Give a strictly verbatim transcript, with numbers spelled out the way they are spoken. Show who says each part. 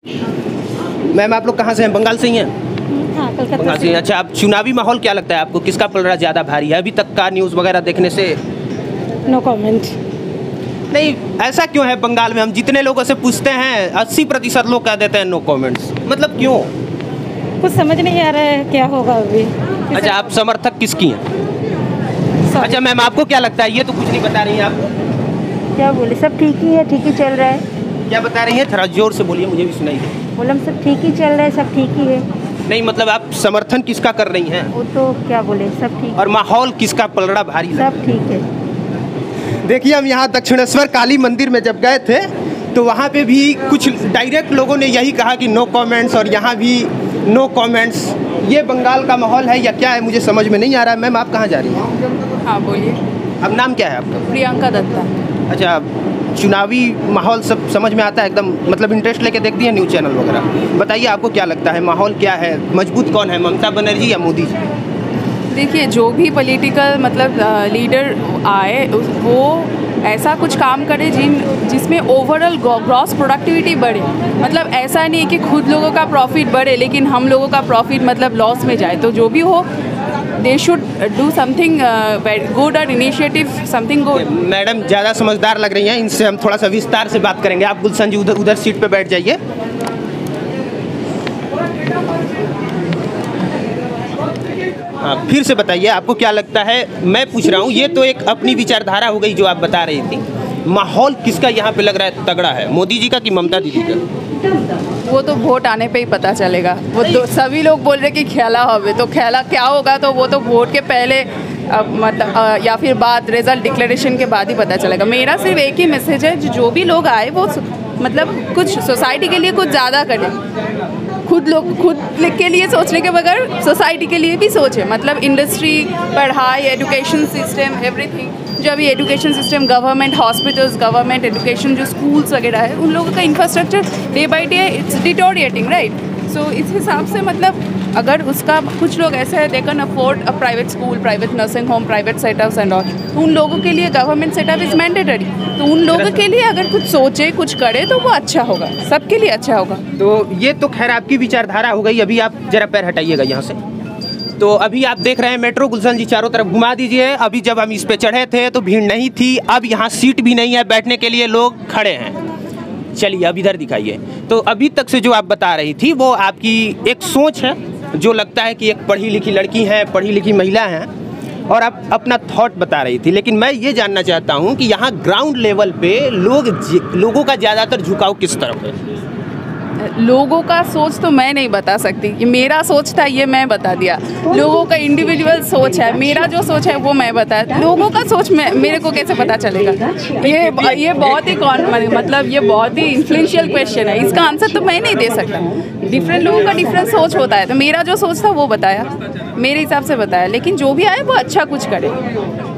Speaker 1: Ma'am आप लोग कहाँ से हैं? बंगाल से ही हैं?
Speaker 2: हाँ, कलकत्ता
Speaker 1: बंगाल से। अच्छा, आप चुनावी माहौल क्या लगता है आपको, किसका पलड़ा ज़्यादा भारी है अभी तक का न्यूज़ वगैरह देखने से?
Speaker 2: No comment.
Speaker 1: नहीं, ऐसा क्यों है? बंगाल में हम जितने लोगों से पूछते हैं अस्सी प्रतिशत लोग कह देते हैं नो कमेंट्स, मतलब क्यों?
Speaker 2: कुछ समझ नहीं आ रहा है क्या होगा अभी।
Speaker 1: अच्छा, आप समर्थक किसकी हैं? अच्छा मैम, आपको क्या लगता है? ये तो कुछ नहीं बता रही हैं आप।
Speaker 3: क्या बोले, सब ठीक ही है, ठीक ही चल रहा है।
Speaker 1: क्या बता रही हैं? थोड़ा जोर से बोलिए, मुझे भी सुनाई दे।
Speaker 3: बोला सब ठीक ही चल रहा है, सब ठीक ही है।
Speaker 1: नहीं मतलब आप समर्थन किसका कर रही हैं?
Speaker 3: वो तो क्या बोले, सब ठीक।
Speaker 1: और माहौल किसका पलड़ा भारी?
Speaker 3: सब ठीक है।
Speaker 1: देखिए, हम यहाँ दक्षिणेश्वर काली मंदिर में जब गए थे तो वहाँ पे भी कुछ डायरेक्ट लोगों ने यही कहा कि नो कमेंट्स, और यहाँ भी नो कमेंट्स। ये बंगाल का माहौल है या क्या है, मुझे समझ में नहीं आ रहा है। मैम आप कहाँ जा रही हैं?
Speaker 4: हाँ बोलिए।
Speaker 1: अब नाम क्या है आपका?
Speaker 4: प्रियंका दत्ता।
Speaker 1: अच्छा, चुनावी माहौल सब समझ में आता है एकदम, मतलब इंटरेस्ट लेके देखती है न्यूज़ चैनल वगैरह? बताइए आपको क्या लगता है, माहौल क्या है, मजबूत कौन है, ममता बनर्जी या मोदी जी?
Speaker 4: देखिए, जो भी पॉलिटिकल मतलब लीडर आए वो ऐसा कुछ काम करे जिन जिसमें ओवरऑल ग्रॉस प्रोडक्टिविटी बढ़े। मतलब ऐसा नहीं कि खुद लोगों का प्रॉफिट बढ़े लेकिन हम लोगों का प्रॉफिट मतलब लॉस में जाए। तो जो भी हो, they should do something good और इनिशिएटिव समथिंग गुड।
Speaker 1: मैडम ज़्यादा समझदार लग रही हैं, इनसे हम थोड़ा सा विस्तार से बात करेंगे। आप गुलशन जी उधर उधर सीट पे बैठ जाइए। हाँ, फिर से बताइए आपको क्या लगता है? मैं पूछ रहा हूँ, ये तो एक अपनी विचारधारा हो गई जो आप बता रही थी। माहौल किसका यहाँ पे लग रहा है तगड़ा है, मोदी जी का कि ममता दीदी का?
Speaker 4: वो तो वोट आने पे ही पता चलेगा। वो तो सभी लोग बोल रहे कि खेला होवे, तो खेला क्या होगा तो वो तो वोट के पहले मतलब या फिर बाद रिजल्ट डिक्लेरेशन के बाद ही पता चलेगा। मेरा सिर्फ एक ही मैसेज है, जो भी लोग आए वो मतलब कुछ सोसाइटी के लिए कुछ ज़्यादा करें। खुद लोग खुद के लिए सोचने के बगैर सोसाइटी के लिए भी सोचे। मतलब इंडस्ट्री, पढ़ाई, एजुकेशन सिस्टम, एवरीथिंग। जो अभी education system, government hospitals, government education जो स्कूल्स वगैरह है, उन लोगों का infrastructure day by day it's deteriorating, right. So इस हिसाब से मतलब अगर उसका कुछ लोग ऐसे है they can afford a private school, private nursing home, private setups and all, तो उन लोगों के लिए गवर्नमेंट सेटअप इज़ मैंडेटरी। तो उन लोगों के लिए अगर कुछ सोचे, कुछ करे तो वो अच्छा होगा, सबके लिए अच्छा होगा।
Speaker 1: तो ये तो खैर आपकी विचारधारा हो गई। अभी आप जरा पैर हटाइएगा यहाँ से। तो अभी आप देख रहे हैं मेट्रो, गुलशन जी चारों तरफ घुमा दीजिए। अभी जब हम इस पे चढ़े थे तो भीड़ नहीं थी, अब यहाँ सीट भी नहीं है बैठने के लिए, लोग खड़े हैं। चलिए अब इधर दिखाइए। तो अभी तक से जो आप बता रही थी वो आपकी एक सोच है, जो लगता है कि एक पढ़ी लिखी लड़की है, पढ़ी लिखी महिला हैं, और आप अपना थॉट बता रही थी। लेकिन मैं ये जानना चाहता हूँ कि यहाँ ग्राउंड लेवल पे लोग लोगों का ज़्यादातर झुकाव किस तरफ है?
Speaker 4: लोगों का सोच तो मैं नहीं बता सकती, ये मेरा सोच था ये मैं बता दिया। लोगों का इंडिविजुअल सोच है, मेरा जो सोच है वो मैं बताया। लोगों का सोच में मेरे को कैसे पता चलेगा? ये ये बहुत ही कौन मतलब ये बहुत ही इन्फ्लुएंशियल क्वेश्चन है, इसका आंसर तो मैं नहीं दे सकता। डिफरेंट लोगों का डिफरेंट सोच होता है, तो मेरा जो सोच था वो बताया, मेरे हिसाब से बताया। लेकिन जो भी आए वो अच्छा कुछ करे।